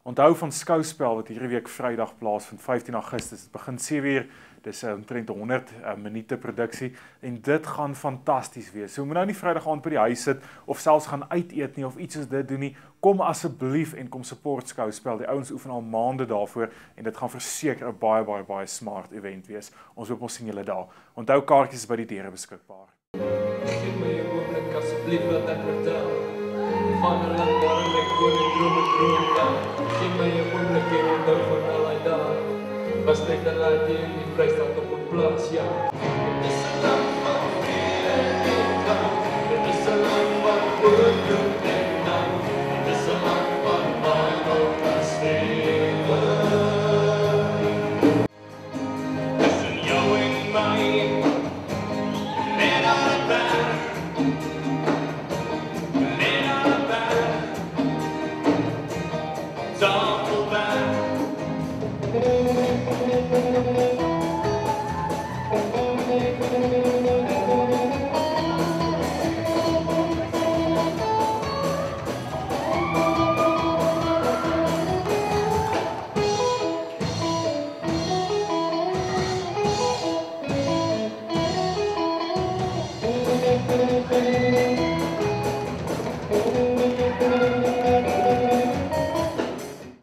Onthou van Skouspel wat hierdie week Vrydag plaasvind, 15 Augustus. Dit begin 7uur. Dis omtrent 100 minute produksie en dit gaan fantasties wees. So moet nou nie Vrydag aand by die huis sit of selfs gaan uit eet nie of iets soos dit doen nie. Kom asseblief en kom support Skouspel. Die ouens oefen al maande daarvoor en dit gaan verseker 'n baie smart event wees. Ons hoop ons sien julle daar. Onthou kaartjies is by die deure beskikbaar. Geef my jou oomblik asseblief wat ek vertel. Van 'n land waar ek woon en droom kan. Geef my jou oomblik en onthou van al die dae. Was net 'n laatjie in die Vrystaat op 'n plaas, ja. Dit is 'n land van vrede en eenvoud. Dit is 'n land van voortdoen en naam. Dit is 'n land van aanhou en strewe. Tussen jou en my, net aan 'n berg. Net aan 'n berg. Tafelberg.